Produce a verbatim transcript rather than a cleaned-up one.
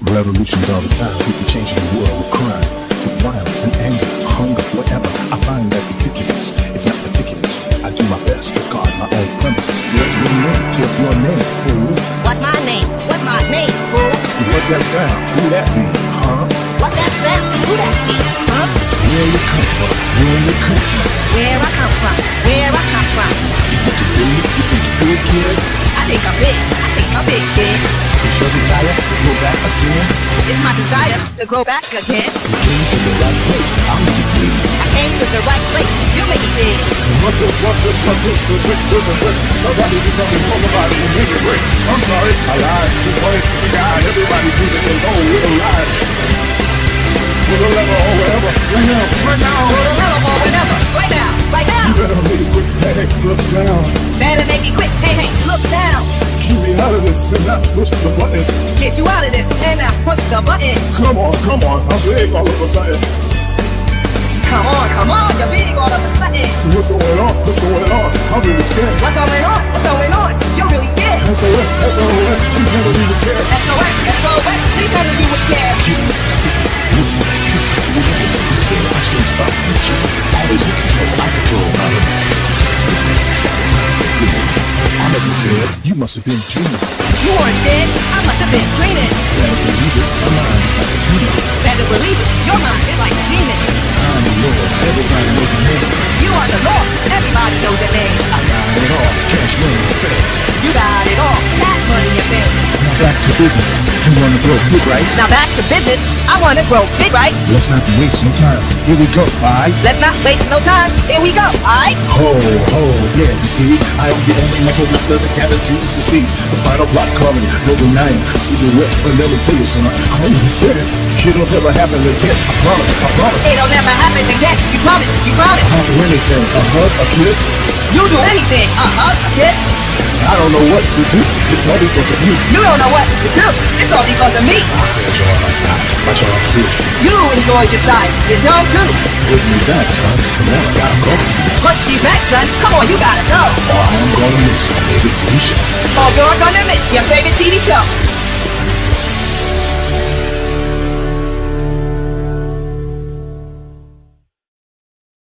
Revolutions all the time, people changing the world with crime, with violence and anger, hunger, whatever. I find that ridiculous, if not ridiculous. I do my best to guard my own premises. What's your name? What's your name, fool? What's my name? What's my name, fool? What's that sound? Who that be, huh? What's that sound? Who that be, huh? Where you come from? Where you come from? Where I come from? Where I come from? You think you're big? You think you're big, kid? I think I'm big. I think I'm big, kid. It's your desire to go back again? It's my desire to grow back again. You came to the right place, I'll make it big. I came to the right place, you make it big. What's this, what's this, what's this? A trick with a twist. Somebody do something for somebody who made it break. I'm sorry, I lied, just wanted to guide everybody do this and go with a ride. With a lever or whatever, right now, right now. With a lever or whenever, right now, right now. You better make it quick, hey, hey, look down. Better make it quick, hey, hey, look down. Keep me out of this and now push the button. Get you out of this and now push the button. Come on, come on, I'm big all of a sudden. Come on, come on, you're big all of a sudden. What's going on? What's going on? I'm really scared. What's going on? What's going on? You're really scared. S O S, S O S, please handle me with care. S O S, S O S, please handle you with care. Keep me stupid, routine, you never see me scared. I'm straight up with you. Always in control, I control my own business. Stop it, I must have scared. You must have been dreaming. You weren't scared. I must have been dreaming. Better believe it, my mind is like a demon. Better believe it, your mind is like a demon. I'm the Lord, everybody knows my name. You are the Lord, everybody knows your name. I got it all, cash, money, and fame. You got it all, cash, money, and fame. Now back to business. You wanna grow big, right? Now back to business. I wanna grow big, right? Let's not waste no time. Here we go, alright? Let's not waste no time. Here we go, alright? Ho, ho, yeah, you see, I am the only level master that guarantees to seize the final block coming, no denying, silhouette, but let me tell you, son, I'm really scared. It'll never happen again, I promise, I promise. It'll never happen again, you promise, you promise. I'll do anything, a hug, a kiss. You do anything, a hug, a kiss. I don't know what to do, it's all because of you. You don't know what to do, it's all because of me. I enjoy my size, my charm too. You enjoy your size, your charm too. Put me back, son, come on, I gotta go. Put you back, son, come on, you gotta go. Or I'm gonna miss my favorite T V show. Or you're gonna miss your favorite T V show.